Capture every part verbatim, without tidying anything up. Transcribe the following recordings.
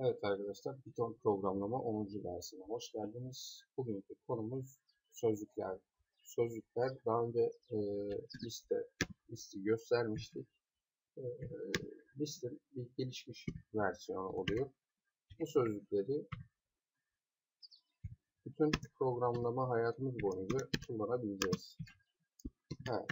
Evet arkadaşlar, Python programlama onuncu dersine hoş geldiniz. Bugünkü konumuz sözlükler. Sözlükler daha önce e, liste listi göstermiştik. E, liste bir gelişmiş versiyonu oluyor. Bu sözlükleri bütün programlama hayatımız boyunca kullanabileceğiz. Evet.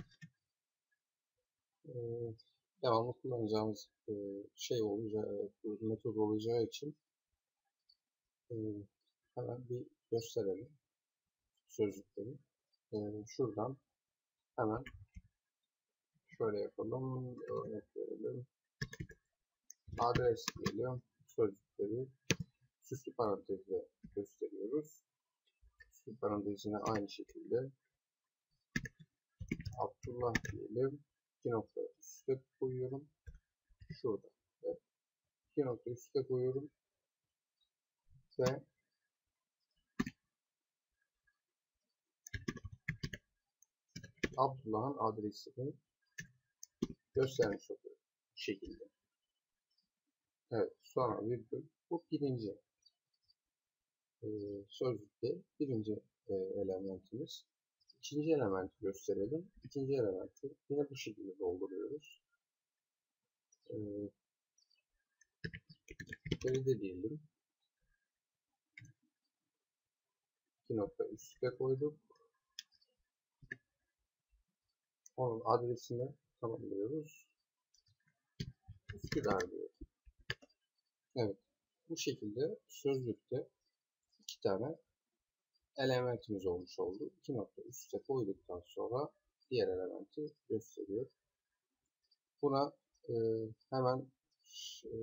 E, devamlı kullanacağımız e, şey olacağı, metod olacağı için e, hemen bir gösterelim sözlükleri. Ee, şuradan hemen şöyle yapalım. Örnek verelim. Adres diyelim. Sözlükleri süslü parantezle gösteriyoruz. Süslü parantezine aynı şekilde Abdullah diyelim. iki nokta üstte koyuyorum. Şurada. Evet. iki nokta üstte koyuyorum. Ve Abdullah'ın adresini göstermiş oluyorum. Bu şekilde. Evet. Sonra virgül. Bu birinci e, sözlükte birinci e, elementimiz. İkinci elementi gösterelim. İkinci elementi yine bu şekilde dolduruyoruz. Ee, Feride diyelim. iki nokta üstte koyduk. Onun adresini tanımlıyoruz. Üsküdar diyoruz. Evet. Bu şekilde sözlükte iki tane elementimiz olmuş oldu. iki nokta üstte koyduktan sonra diğer elementi gösteriyor. Buna e, hemen e,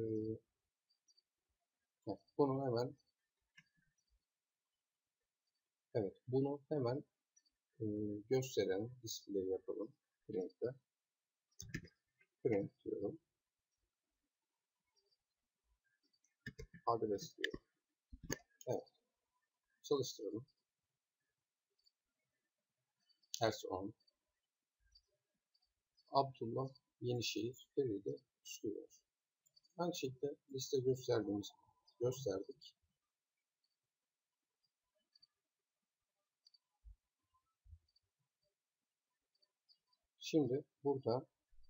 bunu hemen evet bunu hemen e, gösteren display yapalım. Print'te. Print diyorum. Adres diyorum. Evet. Çalıştıralım. Ters on. Abdullah Yenişehir Feride Üsküdar. Aynı şekilde liste gösterdiğimiz gösterdik. Şimdi burada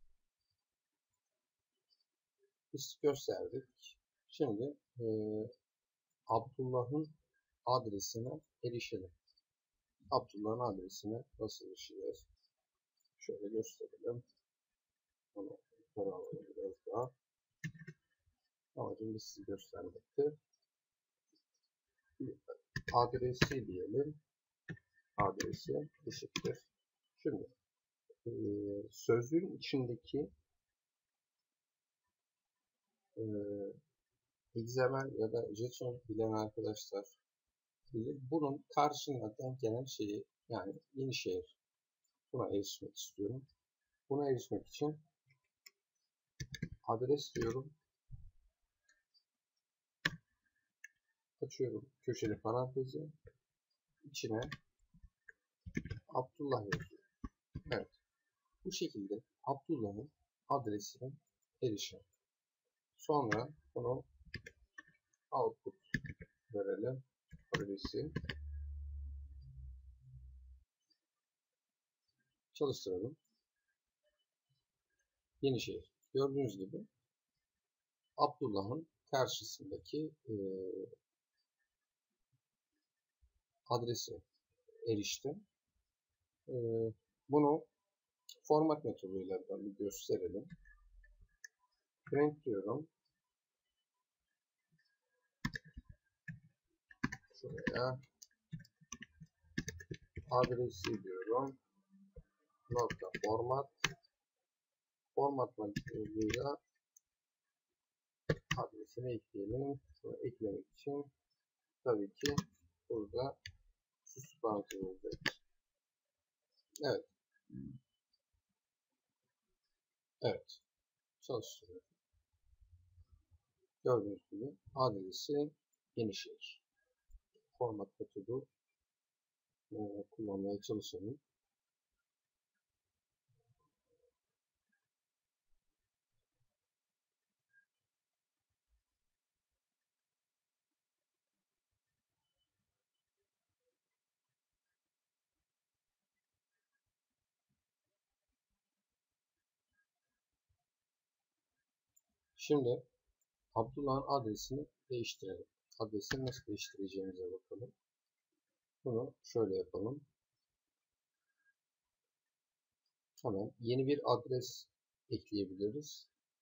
liste gösterdik. Şimdi e, Abdullah'ın adresine erişelim. Abdullah'ın adresine nasıl erişeceğiz? Şöyle gösterelim. Onu yukarı alalım biraz daha. Amacım listeyi göstermekti. Adresi diyelim. Adresi eşittir. Şimdi e, sözlüğün içindeki e, X M L ya da JSON bilen arkadaşlar bilir. Bunun karşına denk gelen şeyi yani Yenişehir. Buna erişmek istiyorum. Buna erişmek için adres diyorum. Açıyorum köşeli parantezi. İçine Abdullah yazıyorum. Evet. Bu şekilde Abdullah'ın adresine erişelim. Sonra bunu output verelim. Adresi çalıştıralım. Yenişehir. Gördüğünüz gibi Abdullah'ın karşısındaki e, adresi eriştim. E, bunu format metoduyla bir gösterelim. Print diyorum. Şuraya adresi diyorum. Nokta format. Format metoduyla adresini ekleyelim. Bunu eklemek için tabii ki burada süslü parantez olacak. Evet. Evet. Çalıştırıyor. Gördüğünüz gibi adresi Yenişehir. Format metodu e, kullanmaya çalışalım. Şimdi Abdullah'ın adresini değiştirelim. Adresini nasıl değiştireceğimize bakalım. Bunu şöyle yapalım. Hemen yeni bir adres ekleyebiliriz.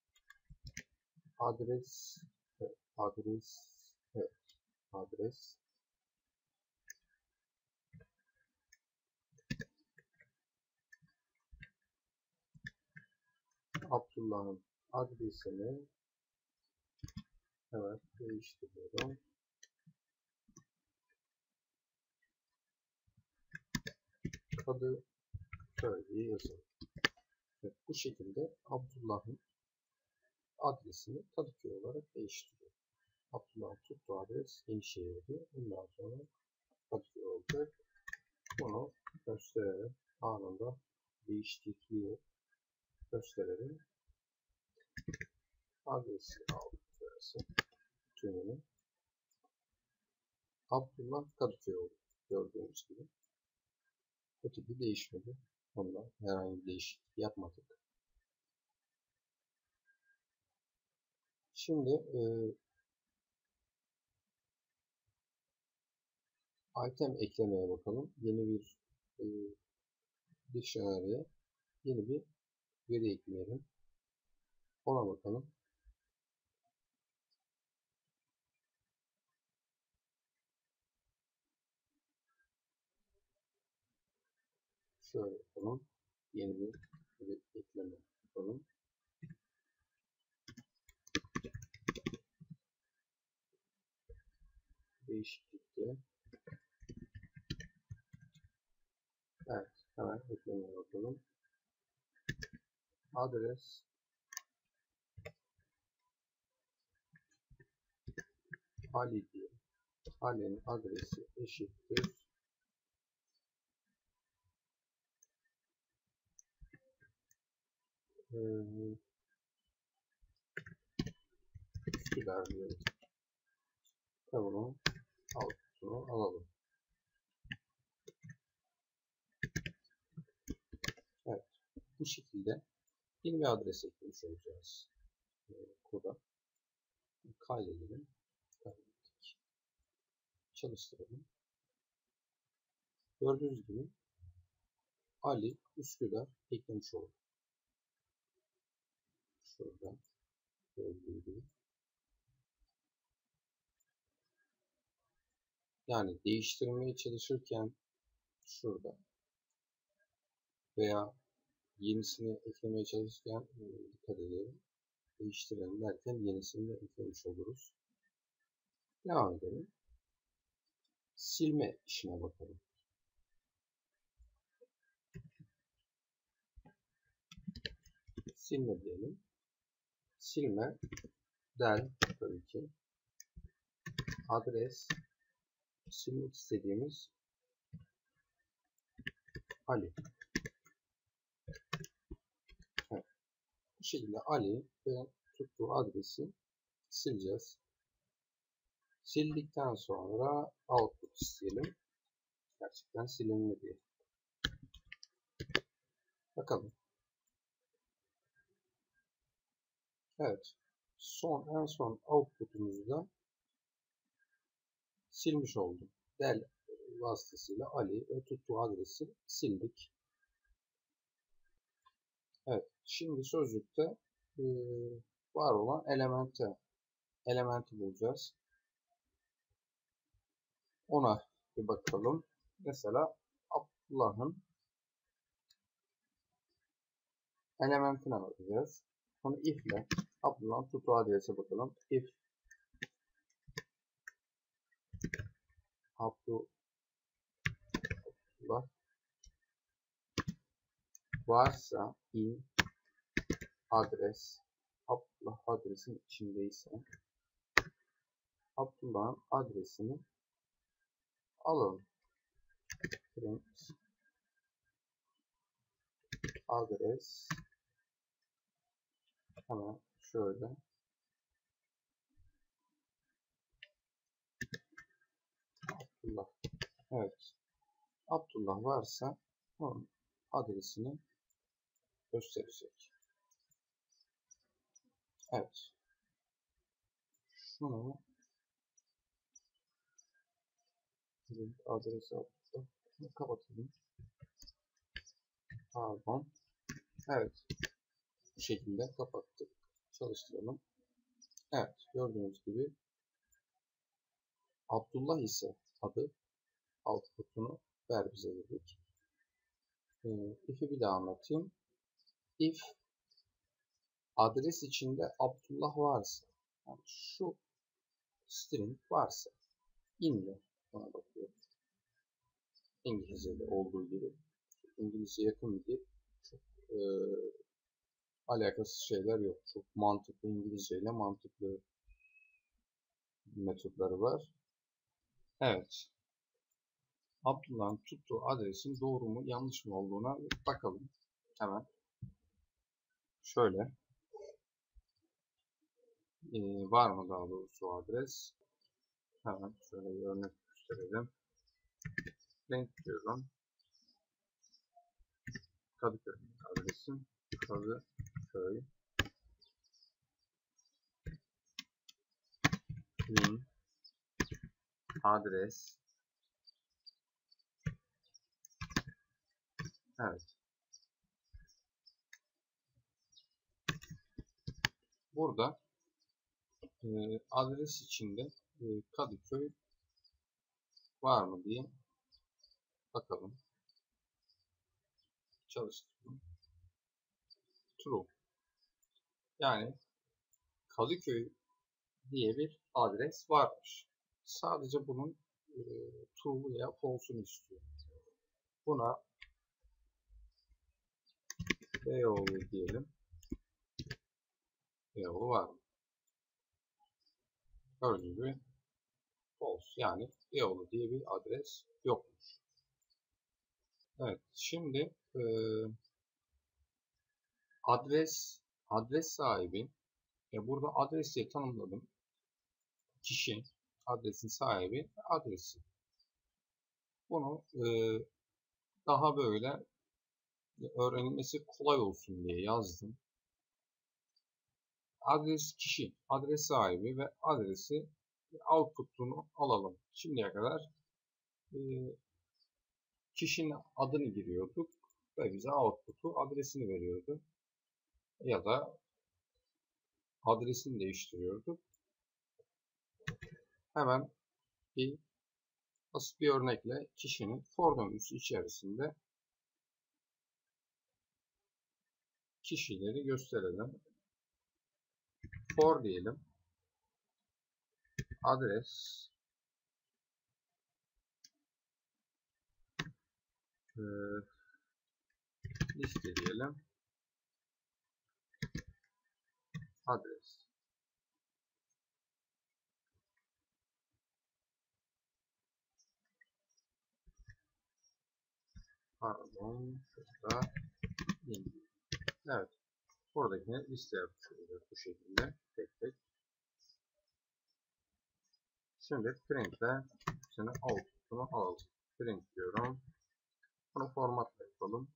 Adres, evet, adres, evet, adres. Abdullah'ın adresini evet değiştiriyorum. Kadı şöyle yazalım. Evet, bu şekilde Abdullah'ın adresini Kadıköy olarak değiştiriyor. Abdullah'ın tuttuğu adres Yenişehir'di. Bundan sonra Kadıköy olacak. Bunu gösterelim. Anında değişikliği gösterelim. Adresi aldık. Burası. Tümünü. Abdullah Kadıköy oldu. Gördüğünüz gibi. Öteki değişmedi. Ondan herhangi bir değişiklik yapmadık. Şimdi e, item eklemeye bakalım. Yeni bir e, dictionary'e yeni bir veri ekleyelim. Ona bakalım. Şöyle yapalım. Yeni bir veri ekleme yapalım. Değişiklikte. Evet. Hemen eklemeye bakalım. Adres Ali diye. Ali'nin adresi eşittir. Ee, Üsküdar diyelim. Tabanın altını alalım. Evet. Bu şekilde yeni bir adres eklemiş olacağız. Ee, koda. Kaydedelim. Kaydettik. Çalıştıralım. Gördüğünüz gibi Ali Üsküdar eklemiş olduk. Şurada gördüğünüz gibi. Yani değiştirmeye çalışırken şurada veya yenisini eklemeye çalışırken e, dikkat edelim. Değiştirelim derken yenisini de eklemiş oluruz. Devam edelim. Silme işine bakalım. Silme diyelim. Silme del tabii ki adres silmek istediğimiz Ali. Evet. Bu şekilde Ali ve tuttuğu adresi sileceğiz. Sildikten sonra output isteyelim. Gerçekten silinme diye. Bakalım. Evet. Son en son output'umuzda silmiş oldum. Del vasıtasıyla Ali ve tuttuğu adresi sildik. Evet. Şimdi sözlükte e, var olan elementi elementi bulacağız. Ona bir bakalım. Mesela Abdullah'ın elementine bakacağız. Onu if ile Abdullah'ın tuttuğu adrese bakalım. If Abdullah varsa in adres Abdullah adresin içindeyse Abdullah'ın adresini alalım. Print adres hemen şöyle Abdullah. Evet. Abdullah varsa onun adresini gösterecek. Evet. Şunu adresi attım. Şunu kapatalım. Pardon. Evet. Bu şekilde kapattık. Çalıştıralım. Evet. Gördüğünüz gibi Abdullah ise adı, output'unu ver bize dedik. Ee, if'i bir daha anlatayım. If adres içinde Abdullah varsa, yani şu string varsa inle ona bakıyor. İngilizce'de olduğu gibi. İngilizce yakın bir dil. Çok e, alakasız şeyler yok. Çok mantıklı İngilizce ile mantıklı metotları var. Evet. Abdullah'ın tuttuğu adresin doğru mu yanlış mı olduğuna bakalım. Hemen. Şöyle. Ee, var mı daha doğrusu adres? Hemen şöyle bir örnek gösterelim. Print diyorum. Kadıköy adresim. Kadıköy. Link. Adres. Evet. Burada e, adres içinde e, Kadıköy var mı diye bakalım. Çalıştıralım. True. Yani Kadıköy diye bir adres varmış. Sadece bunun e, true veya false'unu istiyor. Buna Beyoğlu diyelim. Beyoğlu var mı? Gördüğünüz gibi false. Yani Beyoğlu diye bir adres yokmuş. Evet. Şimdi e, adres adres sahibi, e, burada adres diye tanımladım. Kişi, adresin sahibi, adresi. Bunu e, daha böyle öğrenilmesi kolay olsun diye yazdım. Adres kişi, adres sahibi ve adresi output'unu alalım. Şimdiye kadar e, kişinin adını giriyorduk ve bize output'u adresini veriyordu. Ya da adresini değiştiriyorduk. Hemen bir basit bir örnekle kişinin for döngüsü içerisinde kişileri gösterelim. For diyelim. Adres e, liste diyelim. Adres. Pardon. Şurada. Evet. Buradakini liste yapmış olacağız bu şekilde. Tek tek. Şimdi printle şimdi output'unu alalım. Print diyorum. Bunu formatla yapalım.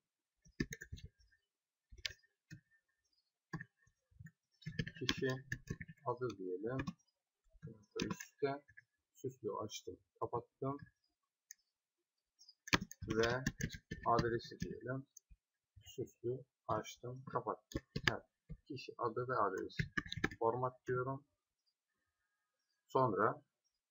Kişi adı diyelim. Üstte süslü açtım. Kapattım. Ve adresi diyelim. Süslü açtım. Kapattım. Evet. Kişi adı ve adresi. Format diyorum. Sonra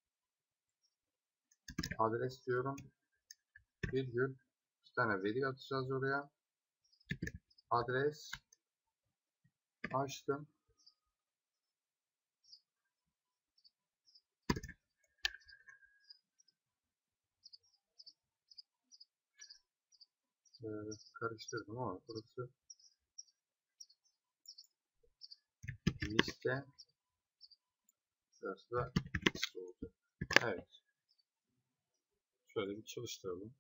adres diyorum. Virgül. İki tane veri atacağız oraya. Adres. Açtım. Ee, karıştırdım ama burası liste. Burası da liste olacak. Evet. Şöyle bir çalıştıralım.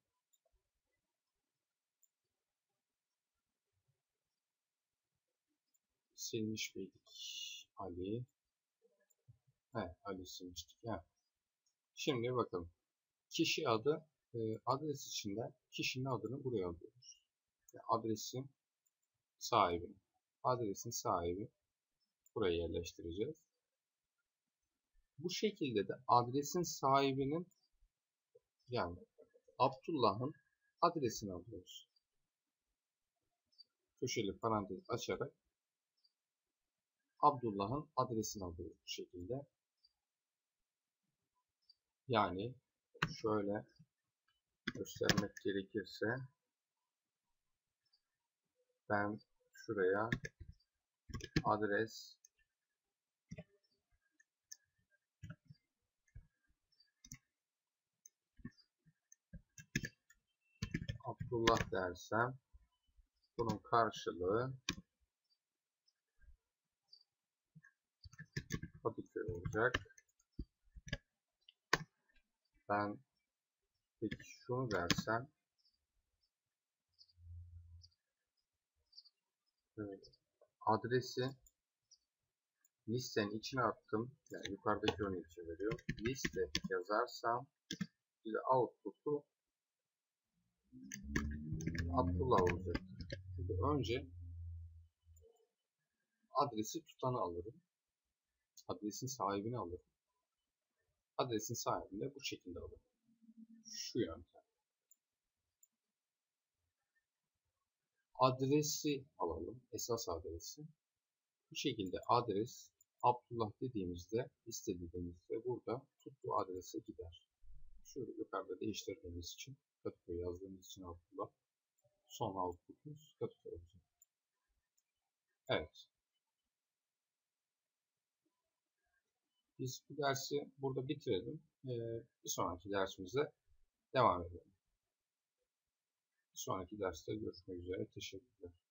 Silmiş miydik Ali? Evet, Ali silmiştik. Evet. Şimdi bakalım. Kişi adı e, adres içinde kişinin adını buraya alıyoruz. Yani adresin sahibi. Adresin sahibi buraya yerleştireceğiz. Bu şekilde de adresin sahibinin, yani Abdullah'ın adresini alıyoruz. Köşeli parantez açarak Abdullah'ın adresini alıyoruz bu şekilde. Yani şöyle göstermek gerekirse ben şuraya adres Abdullah dersem bunun karşılığı Kadıköy olacak. Ben peki şunu dersem adresi listenin içine attım. Yani yukarıdaki örneği için veriyorum. Liste yazarsam bir de output'u Abdullah olacak. Şimdi önce adresi tutanı alırım. Adresin sahibini alırım. Adresin sahibini de bu şekilde alırım. Şu yöntem. Adresi alalım. Esas adresi. Bu şekilde adres Abdullah dediğimizde, liste dediğimizde burada tuttuğu adrese gider. Şöyle yukarıda değiştirdiğimiz için, Kadıköy yazdığımız için Abdullah, son output'umuz Kadıköy olacak. Evet. Biz bu dersi burada bitirelim. Ee, bir sonraki dersimize devam edelim. Bir sonraki derste görüşmek üzere. Teşekkürler.